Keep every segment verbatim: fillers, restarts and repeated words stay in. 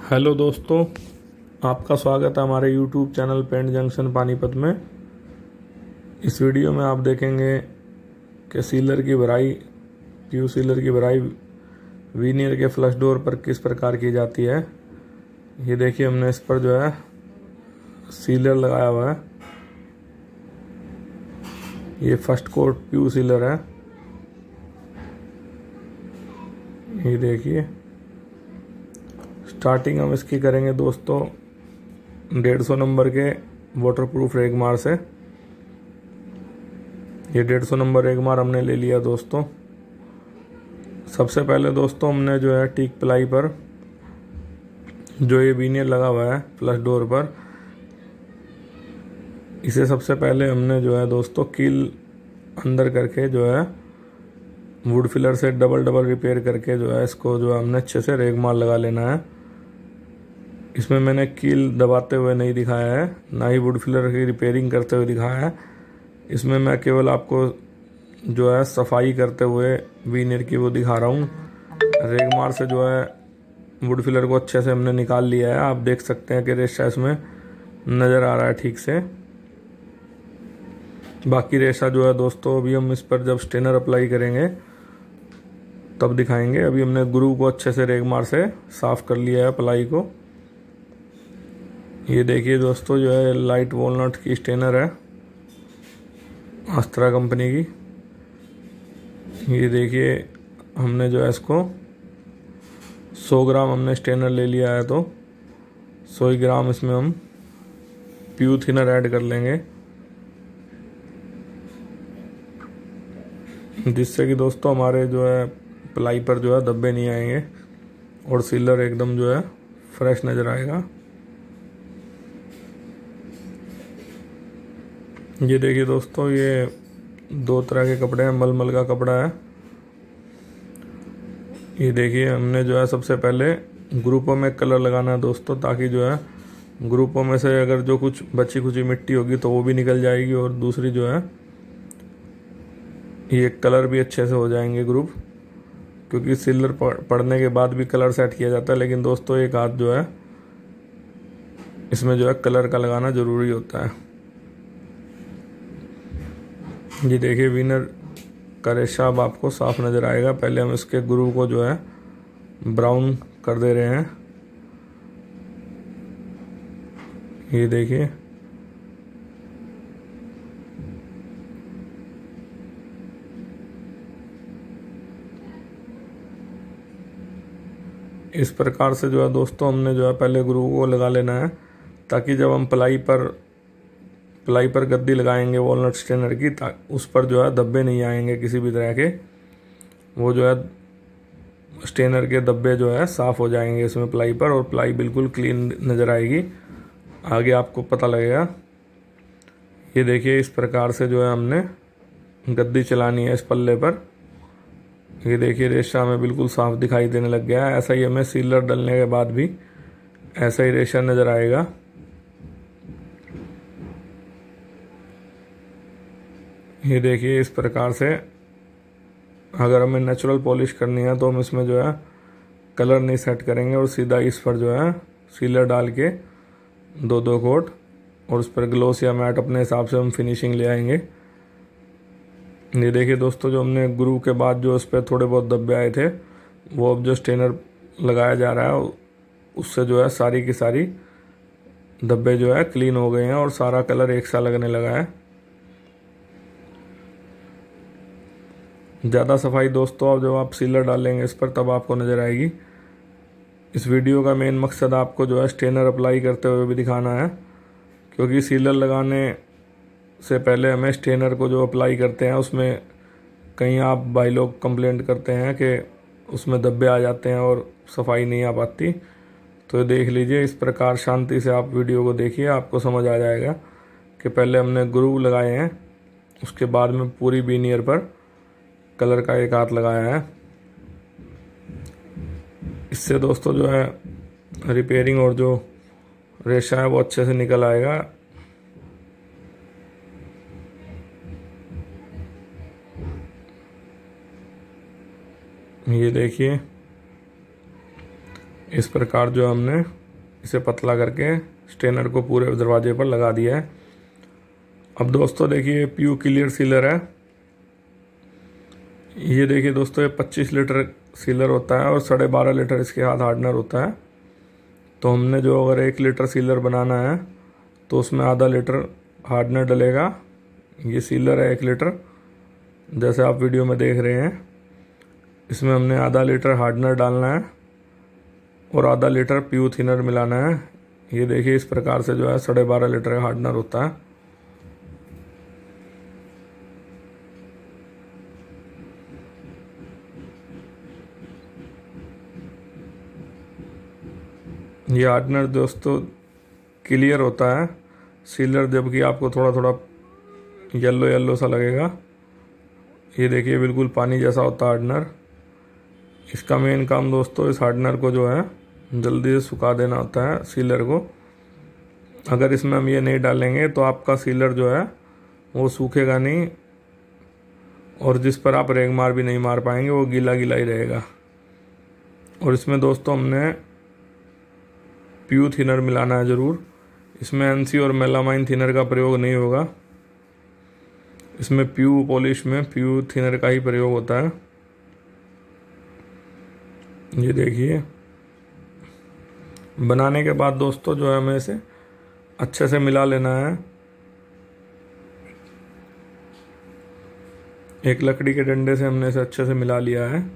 Hello दोस्तों, आपका स्वागत है हमारे YouTube channel paint junction Panipat में। इस वीडियो में आप देखेंगे कि सीलर की भराई पीयू सीलर की भराई वीनियर के फ्लश डोर पर किस प्रकार की जाती है। ये देखिए, हमने इस पर जो है सीलर लगाया हुआ है। ये फर्स्ट कोट पीयू सीलर है। ये देखिए, स्टार्टिंग हम इसकी करेंगे दोस्तों डेढ़ सौ नंबर के वाटरप्रूफ रेगमार से। ये डेढ़ सौ नंबर रेगमार हमने ले लिया दोस्तों। सबसे पहले दोस्तों हमने जो है टीक प्लाई पर जो ये वीनियर लगा हुआ है फ्लश डोर पर, इसे सबसे पहले हमने जो है दोस्तों कील अंदर करके जो है वुड फिलर से डबल डबल रिपेयर करके जो है इसको जो है हमने अच्छे से रेगमार लगा लेना है। इसमें मैंने कील दबाते हुए नहीं दिखाया है, ना ही वुड फिलर की रिपेयरिंग करते हुए दिखाया है। इसमें मैं केवल आपको जो है सफाई करते हुए वीनियर की वो दिखा रहा हूँ। रेगमार से जो है वुड फिलर को अच्छे से हमने निकाल लिया है। आप देख सकते हैं कि रेशा इसमें नज़र आ रहा है ठीक से। बाकी रेशा जो है दोस्तों अभी हम इस पर जब स्टेनर अप्लाई करेंगे तब दिखाएंगे। अभी हमने ग्रू को अच्छे से रेगमार से साफ कर लिया है प्लाई को। ये देखिए दोस्तों, जो है लाइट वॉलनट की स्टेनर है अस्त्रा कंपनी की। ये देखिए, हमने जो है इसको सौ ग्राम हमने स्टेनर ले लिया है, तो सौ ग्राम इसमें हम पीयू थिनर ऐड कर लेंगे, जिससे कि दोस्तों हमारे जो है प्लाई पर जो है धब्बे नहीं आएंगे और सीलर एकदम जो है फ्रेश नज़र आएगा। ये देखिए दोस्तों, ये दो तरह के कपड़े हैं, मलमल का कपड़ा है। ये देखिए, हमने जो है सबसे पहले ग्रुपों में कलर लगाना है दोस्तों, ताकि जो है ग्रुपों में से अगर जो कुछ बची खुची मिट्टी होगी तो वो भी निकल जाएगी, और दूसरी जो है ये कलर भी अच्छे से हो जाएंगे ग्रुप, क्योंकि सीलर पड़ने के बाद भी कलर सेट किया जाता है। लेकिन दोस्तों एक हाथ जो है इसमें जो है कलर का लगाना ज़रूरी होता है। ये देखिए, विनर का रेशा अब आपको साफ नज़र आएगा। पहले हम इसके ग्रू को जो है ब्राउन कर दे रहे हैं। ये देखिए, इस प्रकार से जो है दोस्तों हमने जो है पहले ग्रू को लगा लेना है, ताकि जब हम प्लाई पर प्लाई पर गद्दी लगाएंगे वॉलनट स्टेनर की, उस पर जो है धब्बे नहीं आएंगे किसी भी तरह के। वो जो है स्टेनर के धब्बे जो है साफ़ हो जाएंगे इसमें प्लाई पर, और प्लाई बिल्कुल क्लीन नज़र आएगी। आगे आपको पता लगेगा। ये देखिए, इस प्रकार से जो है हमने गद्दी चलानी है इस पल्ले पर। ये देखिए, रेशा हमें बिल्कुल साफ़ दिखाई देने लग गया है। ऐसा ही हमें सीलर डलने के बाद भी ऐसा ही रेशा नज़र आएगा। ये देखिए, इस प्रकार से अगर हमें नेचुरल पॉलिश करनी है तो हम इसमें जो है कलर नहीं सेट करेंगे, और सीधा इस पर जो है सीलर डाल के दो दो कोट, और उस पर ग्लोस या मैट अपने हिसाब से हम फिनिशिंग ले आएंगे। ये देखिए दोस्तों, जो हमने ग्रू के बाद जो उस पर थोड़े बहुत धब्बे आए थे, वो अब जो स्टेनर लगाया जा रहा है उससे जो है सारी की सारी धब्बे जो है क्लीन हो गए हैं, और सारा कलर एक सा लगने लगा है। ज़्यादा सफाई दोस्तों अब जब आप सीलर डालेंगे इस पर तब आपको नज़र आएगी। इस वीडियो का मेन मकसद आपको जो है स्टेनर अप्लाई करते हुए भी दिखाना है, क्योंकि सीलर लगाने से पहले हमें स्टेनर को जो अप्लाई करते हैं उसमें कहीं आप भाई लोग कंप्लेंट करते हैं कि उसमें धब्बे आ जाते हैं और सफाई नहीं आ पाती। तो देख लीजिए, इस प्रकार शांति से आप वीडियो को देखिए, आपको समझ आ जाएगा कि पहले हमने ग्रू लगाए हैं, उसके बाद में पूरी वीनियर पर कलर का एक हाथ लगाया है। इससे दोस्तों जो है रिपेयरिंग और जो रेशा है वो अच्छे से निकल आएगा। ये देखिए, इस प्रकार जो हमने इसे पतला करके स्ट्रेनर को पूरे दरवाजे पर लगा दिया है। अब दोस्तों देखिए पीयू क्लियर सीलर है। ये देखिए दोस्तों ये पच्चीस लीटर सीलर होता है और साढ़े बारह लीटर इसके हाथ हार्डनर होता है। तो हमने जो अगर एक लीटर सीलर बनाना है तो उसमें आधा लीटर हार्डनर डलेगा। ये सीलर है एक लीटर, जैसे आप वीडियो में देख रहे हैं। इसमें हमने आधा लीटर हार्डनर डालना है और आधा लीटर पीयू थिनर मिलाना है। ये देखिए इस प्रकार से जो है साढ़े बारह लीटर का हार्डनर होता है। ये हार्डनर दोस्तों क्लियर होता है सीलर, जबकि आपको थोड़ा थोड़ा येलो येलो सा लगेगा। ये देखिए बिल्कुल पानी जैसा होता है हार्डनर। इसका मेन काम दोस्तों इस हार्डनर को जो है जल्दी से सुखा देना होता है सीलर को। अगर इसमें हम ये नहीं डालेंगे तो आपका सीलर जो है वो सूखेगा नहीं और जिस पर आप रेग मार भी नहीं मार पाएंगे वो गीला गीला ही रहेगा। और इसमें दोस्तों हमने पीयू थिनर मिलाना है ज़रूर। इसमें एनसी और मेलामाइन थिनर का प्रयोग नहीं होगा। इसमें पीयू पॉलिश में पीयू थिनर का ही प्रयोग होता है। ये देखिए बनाने के बाद दोस्तों जो है हमें इसे अच्छे से मिला लेना है। एक लकड़ी के डंडे से हमने इसे अच्छे से मिला लिया है।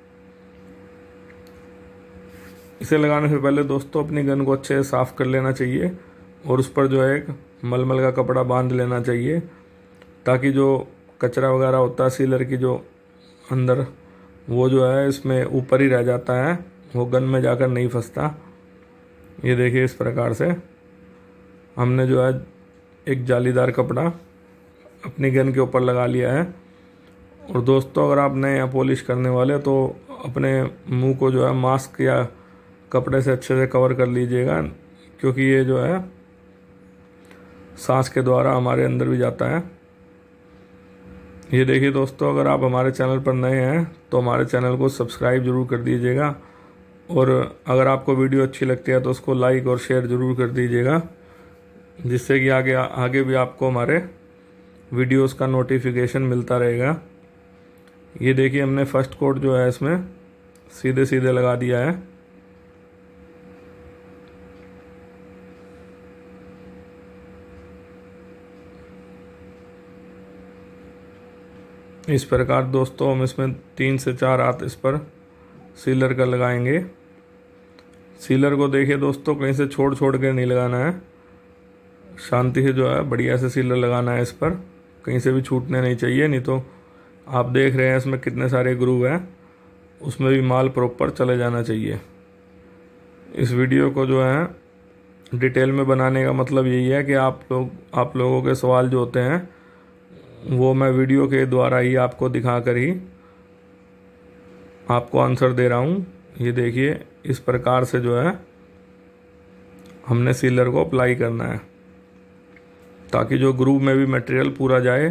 इसे लगाने से पहले दोस्तों अपनी गन को अच्छे से साफ़ कर लेना चाहिए और उस पर जो है एक मलमल का कपड़ा बांध लेना चाहिए, ताकि जो कचरा वगैरह होता है सीलर की जो अंदर, वो जो है इसमें ऊपर ही रह जाता है, वो गन में जाकर नहीं फंसता। ये देखिए इस प्रकार से हमने जो है एक जालीदार कपड़ा अपनी गन के ऊपर लगा लिया है। और दोस्तों अगर आप नए या पॉलिश करने वाले तो अपने मुंह को जो है मास्क या कपड़े से अच्छे से कवर कर लीजिएगा, क्योंकि ये जो है सांस के द्वारा हमारे अंदर भी जाता है। ये देखिए दोस्तों अगर आप हमारे चैनल पर नए हैं तो हमारे चैनल को सब्सक्राइब ज़रूर कर दीजिएगा और अगर आपको वीडियो अच्छी लगती है तो उसको लाइक और शेयर ज़रूर कर दीजिएगा, जिससे कि आगे आगे भी आपको हमारे वीडियोस का नोटिफिकेशन मिलता रहेगा। ये देखिए हमने फर्स्ट कोट जो है इसमें सीधे सीधे लगा दिया है। इस प्रकार दोस्तों हम इसमें तीन से चार हाथ इस पर सीलर का लगाएंगे। सीलर को देखिए दोस्तों कहीं से छोड़ छोड़ के नहीं लगाना है, शांति से जो है बढ़िया से सीलर लगाना है इस पर, कहीं से भी छूटने नहीं चाहिए। नहीं तो आप देख रहे हैं इसमें कितने सारे ग्रूव हैं, उसमें भी माल प्रॉपर चले जाना चाहिए। इस वीडियो को जो है डिटेल में बनाने का मतलब यही है कि आप लोग आप लोगों के सवाल जो होते हैं वो मैं वीडियो के द्वारा ही आपको दिखाकर ही आपको आंसर दे रहा हूँ। ये देखिए इस प्रकार से जो है हमने सीलर को अप्लाई करना है, ताकि जो ग्रूव में भी मटेरियल पूरा जाए,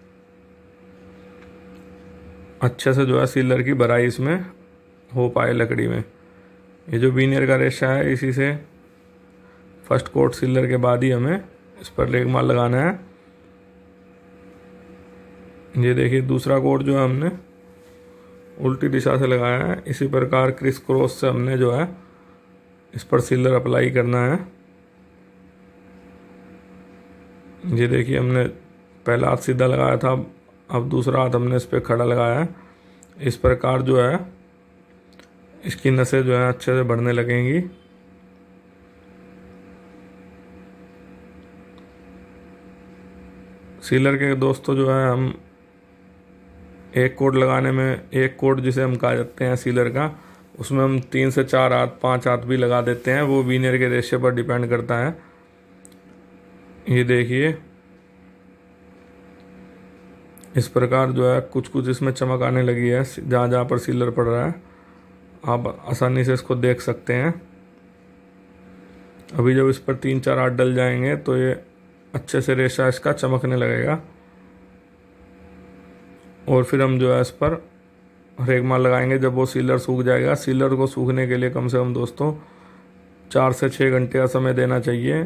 अच्छे से जो है सीलर की भराई इसमें हो पाए लकड़ी में। ये जो वीनियर का रेशा है इसी से फर्स्ट कोट सीलर के बाद ही हमें इस पर लेगमाल लगाना है। ये देखिए दूसरा कोट जो है हमने उल्टी दिशा से लगाया है। इसी प्रकार क्रिस क्रॉस से हमने जो है इस पर सीलर अप्लाई करना है। ये देखिए हमने पहला हाथ सीधा लगाया था, अब दूसरा हाथ हमने इस पर खड़ा लगाया है। इस प्रकार जो है इसकी नसें जो है अच्छे से बढ़ने लगेंगी। सीलर के दोस्तों जो है हम एक कोट लगाने में, एक कोट जिसे हम कहा जाते हैं सीलर का, उसमें हम तीन से चार हाथ पांच हाथ भी लगा देते हैं, वो वीनियर के रेशे पर डिपेंड करता है। ये देखिए इस प्रकार जो है कुछ कुछ इसमें चमक आने लगी है जहाँ जहाँ पर सीलर पड़ रहा है, आप आसानी से इसको देख सकते हैं। अभी जब इस पर तीन चार हाथ डल जाएंगे तो ये अच्छे से रेशा इसका चमकने लगेगा और फिर हम जो है इस पर रेगमार लगाएंगे। जब वो सीलर सूख जाएगा, सीलर को सूखने के लिए कम से कम दोस्तों चार से छः घंटे का समय देना चाहिए,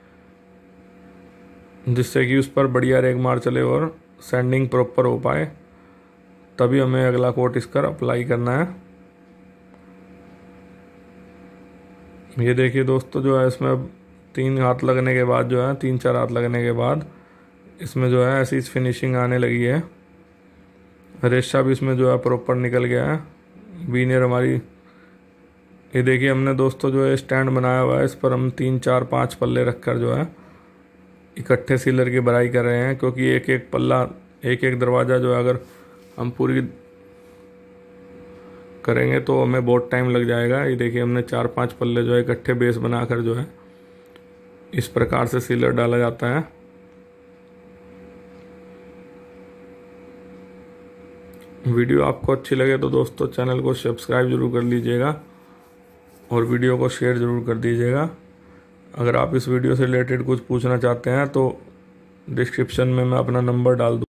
जिससे कि उस पर बढ़िया रेगमार चले और सैंडिंग प्रॉपर हो पाए। तभी हमें अगला कोट इसका अप्लाई करना है। ये देखिए दोस्तों, जो है इसमें अब तीन हाथ लगने के बाद जो है तीन चार हाथ लगने के बाद इसमें जो है ऐसी फिनिशिंग आने लगी है। रेशा भी इसमें जो है प्रॉपर निकल गया है। वीनियर हमारी, ये देखिए हमने दोस्तों जो है स्टैंड बनाया हुआ है, इस पर हम तीन चार पाँच पल्ले रखकर जो है इकट्ठे सीलर की भराई कर रहे हैं, क्योंकि एक एक पल्ला एक एक दरवाज़ा जो है अगर हम पूरी करेंगे तो हमें बहुत टाइम लग जाएगा। ये देखिए हमने चार पांच पल्ले जो है इकट्ठे बेस बनाकर जो है इस प्रकार से सीलर डाला जाता है। वीडियो आपको अच्छी लगे तो दोस्तों चैनल को सब्सक्राइब जरूर कर लीजिएगा और वीडियो को शेयर ज़रूर कर दीजिएगा। अगर आप इस वीडियो से रिलेटेड कुछ पूछना चाहते हैं तो डिस्क्रिप्शन में मैं अपना नंबर डाल दूँ।